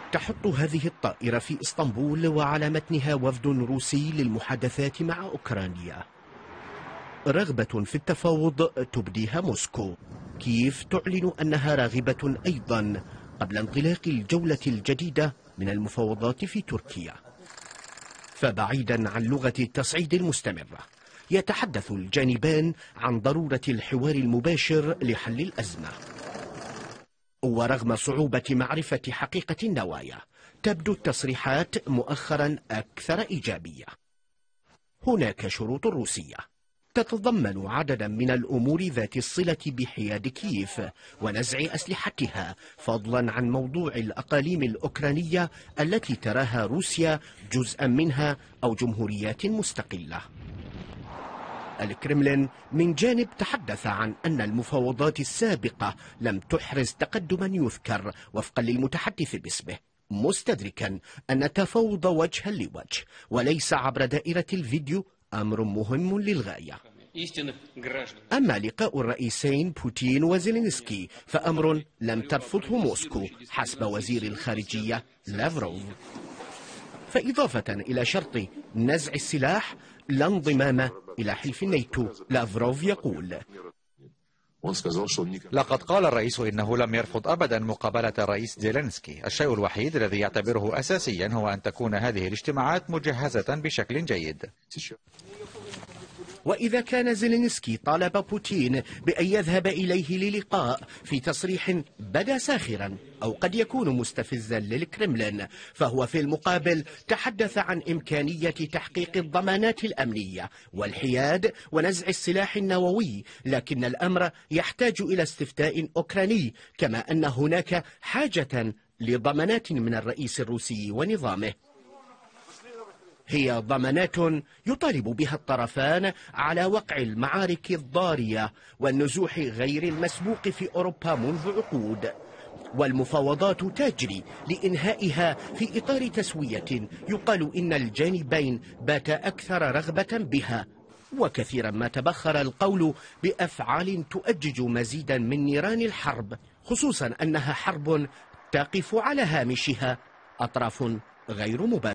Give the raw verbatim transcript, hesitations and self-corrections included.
تحط هذه الطائرة في اسطنبول وعلى متنها وفد روسي للمحادثات مع أوكرانيا. رغبة في التفاوض تبديها موسكو. كييف تعلن أنها راغبة أيضا قبل انطلاق الجولة الجديدة من المفاوضات في تركيا. فبعيدا عن لغة التصعيد المستمرة، يتحدث الجانبان عن ضرورة الحوار المباشر لحل الأزمة. ورغم صعوبة معرفة حقيقة النوايا، تبدو التصريحات مؤخرا أكثر إيجابية. هناك شروط روسية تتضمن عددا من الأمور ذات الصلة بحياد كييف ونزع أسلحتها، فضلا عن موضوع الأقاليم الأوكرانية التي تراها روسيا جزءا منها أو جمهوريات مستقلة. الكرملين من جانب تحدث عن أن المفاوضات السابقة لم تحرز تقدما يذكر وفقا للمتحدث باسمه، مستدركا أن التفاوض وجها لوجه وليس عبر دائرة الفيديو أمر مهم للغاية. أما لقاء الرئيسين بوتين وزيلينسكي فأمر لم ترفضه موسكو حسب وزير الخارجية لافروف. فإضافة إلى شرط نزع السلاح لا انضمام إلى حلف الناتو، لافروف يقول: لقد قال الرئيس إنه لم يرفض أبدا مقابلة الرئيس زيلينسكي. الشيء الوحيد الذي يعتبره أساسيا هو أن تكون هذه الاجتماعات مجهزة بشكل جيد. وإذا كان زيلينسكي طالب بوتين بأن يذهب إليه للقاء في تصريح بدا ساخرا أو قد يكون مستفزا للكرملين، فهو في المقابل تحدث عن إمكانية تحقيق الضمانات الأمنية والحياد ونزع السلاح النووي، لكن الأمر يحتاج إلى استفتاء أوكراني، كما أن هناك حاجة لضمانات من الرئيس الروسي ونظامه. هي ضمانات يطالب بها الطرفان على وقع المعارك الضارية والنزوح غير المسبوق في أوروبا منذ عقود، والمفاوضات تجري لإنهائها في إطار تسوية يقال إن الجانبين بات أكثر رغبة بها. وكثيرا ما تبخر القول بأفعال تؤجج مزيدا من نيران الحرب، خصوصا أنها حرب تقف على هامشها أطراف غير مباشرة.